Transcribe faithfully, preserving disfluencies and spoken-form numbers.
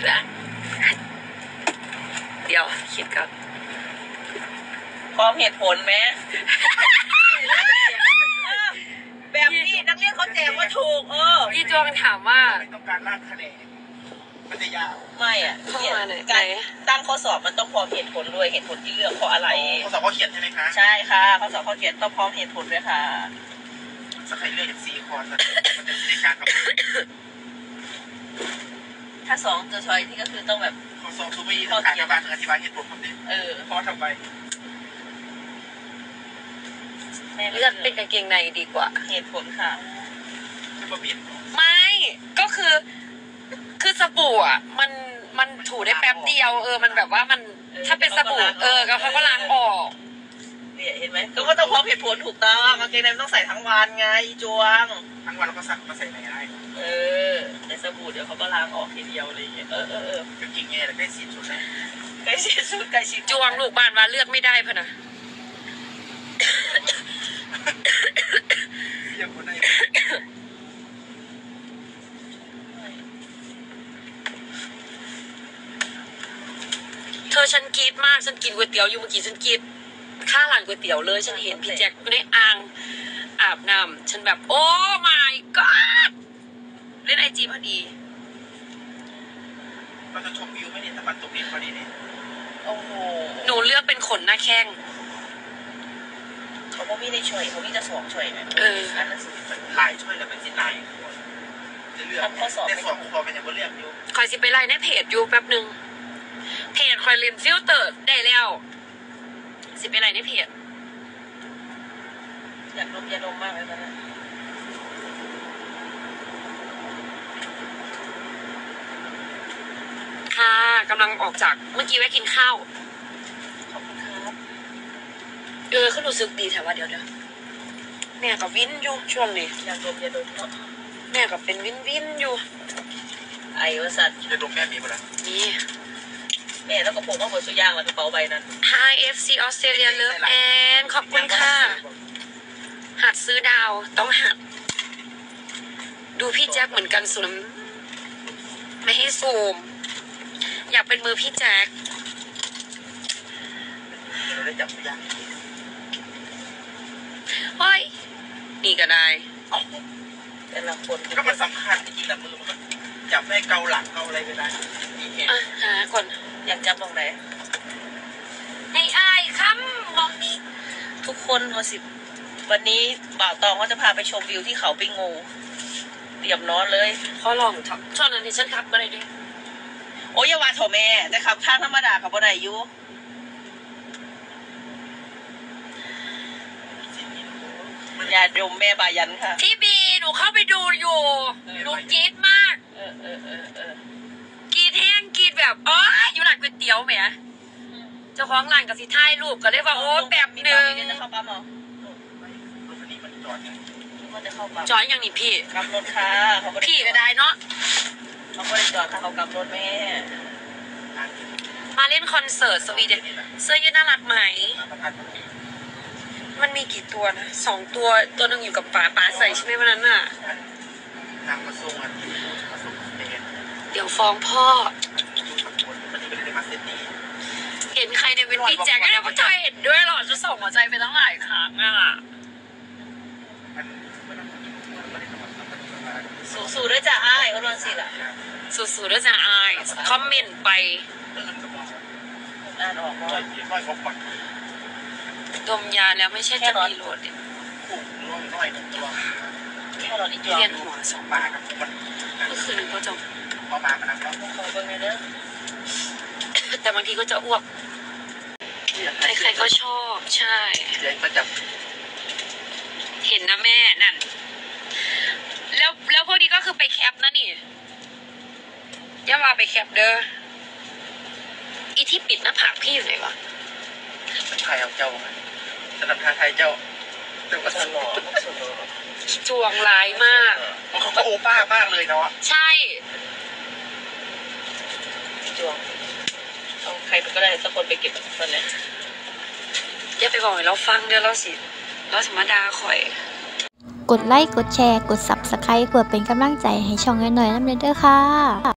เดี๋ยวคิดก่อนพร้อมเหตุผลไหมแบบนี้นักเรียนเขาแจกว่าถูกเออพี่จวงถามว่าไม่ต้องการลากคะแนนมันจะยาวไม่อ่ะการตั้งข้อสอบมันต้องพร้อมเหตุผลด้วยเหตุผลที่เลือกเพราะอะไรข้อสอบข้อเขียนใช่ไหมคะใช่ค่ะข้อสอบข้อเขียนต้องพร้อมเหตุผลด้วยค่ะสักใครเลือกสี่คอนมันจะได้การคำนวณถ้าสองตัวช้อยที่ก็คือต้องแบบข้อสอบทุกวิธีต้องการการอธิบายเหตุผลคำนี้เออเพราะทำไปเลือกเป็นกางเกงในดีกว่าเหตุผลค่ะไม่ก็คือคือสบู่อ่ะมันมันถูได้แป๊บเดียวเออมันแบบว่ามันถ้าเป็นสบู่เออก็เขาก็ล้างออกเนี่ยเห็นไหมก็ต้องพร้อมเหตุผลถูกต้องกางเกงในต้องใส่ทั้งวันไงจวงทั้งวันเราก็ซักมาใส่ในได้เออแต่สบู่เดี๋ยวเขาก็ล้างออกทีเดียวเลยเออเออเออกางเกงในใกล้ชิดสุดเลยใกล้ชิดสุดใกล้ชิดจวงลูกบ้านว่าเลือกไม่ได้พะนะเธอฉันกีดมากฉันกินก๋วยเตี๋ยวอยู่เมื่อกี้ฉันกีดข้าหลังก๋วยเตี๋ยวเลยฉันเห็นพี่แจ็คในอ่างอาบน้ำฉันแบบโอ้ my god เล่นไอจีพอดีเราจะชมวิวไม่เนี่ยตะวันตกดินพอดีเนี่ยโอ้โหหนูเลือกเป็นขนหน้าแข้งเขาก็มีในช่วยเขามีจะสองช่วยนะเอออันนั้นสุดลายช่วยแล้วเป็นสิลายจะเลือกข้อสอบแต่สอบคอเป็นอย่างเลือกอยู่คอยสิไปไล่ในเพจอยู่แป๊บนึงเพจคอยเรียนฟิลเตอร์ได้แล้วสิไปไล่ในเพจอยากดมยาดมมากเลยตอนนั้นค่ะกำลังออกจากเมื่อกี้แวะกินข้าวขอบคุณครับเออเขารู้สึกดีแต่ว่าเดี๋ยวเดี๋ยวแม่กับวินอยู่ช่วงนี้อยากดมยาดมเนาะแม่กับเป็นวินวินอยู่ไอ้วสัตว์ยาดมแม่มีปะล่ะมีแม่แล้วก็ผมว่าหมดสุดยางแล้วกระเป๋าใบนั้น Hi เอฟ ซี Australia Love and ขอบคุณค่ะหัดซื้อดาวต้องหัดดูพี่แจ็คเหมือนกันสุดไม่ให้ซูมอยากเป็นมือพี่แจ็คเราได้จับยางเฮ้ยนี่ก็ได้แต่ละคนก็มันสำคัญจริงๆแต่มือมันก็จับได้เกาหลังเกาอะไรก็ได้อ่ะหาคนอยากจับตรงไหนให้อายคำมองนี้ทุกคนพอสิวันนี้บ่าวตองก็จะพาไปชมวิวที่เขาปิงงูเตรียมนอนเลยขอลองทำช่วงนั้นที่ฉันขับมาเลยดิโอ้ยว่าโถแม่แต่ขับทางธรรมดาขับบ่ได้อยู่อย่าดมแม่บายันค่ะพี่บีหนูเข้าไปดูอยู่หนูกรี๊ดมากเออเออเออเออกรี๊ดแห้งกรี๊ดแบบอ๋ออยู่หลังก๋วยเตี๋ยวแม่เจ้าของร้านกับสิท้ายรูปก็เลยว่าโอ้แบบหนึ่งจะเข้าปั๊มเหรอจอดอย่างนี้พี่กลับรถค่ะพี่ก็ได้เนาะเขาไม่ได้จอดค่ะเขากลับรถแม่มาเล่นคอนเสิร์ตสวีเดนเสื้อยืดน่ารักไหมมันมีกี่ตัวนะสองตัวตัวนึงอยู่กับป๋าป๋าใส่ใช่ไหมวันนั้นน่ะเดี๋ยวฟ้องพ่อเห็นใครในเป็นพี่แจ็คก็ได้พ่อใจเห็นด้วยหรอจะส่งหัวใจไปตั้งหลายครั้งอ่ะสู้ๆด้วยจ้าอ้ายก็รอนสิล่ะสู้ๆด้วยจ้าอ้ายคอมเมนต์ไปอ่านออกว่าดมยาแล้วไม่ใช่จะมีโหลดเรียนหัวสองบาทก็คือก็จะพอมาขนาดนั้นแต่บางทีก็จะอ้วกใครๆก็ชอบใช่เห็นนะแม่นั่นแล้วแล้วพวกนี้ก็คือไปแคปนะนี่ย่ามาไปแคปเด้ออีที่ปิดหน้าผากพี่อยู่ไหนวะใครเอาเจ้าสนับทาไทยเจ้าแต่ว่าตลอดจวงร้ายมากเขาก็โอป้ามากเลยเนาะใช่จวงเอาใครก็ได้สักคนไปเก็บตอนนี้อย่าไปบอกให้เราฟังเดี๋ยวเราสิเราธรรมดาคอยกดไลค์กดแชร์กดซับสไครป์เพื่อเป็นกำลังใจให้ช่องน้อยๆน้ำเด้อค่ะ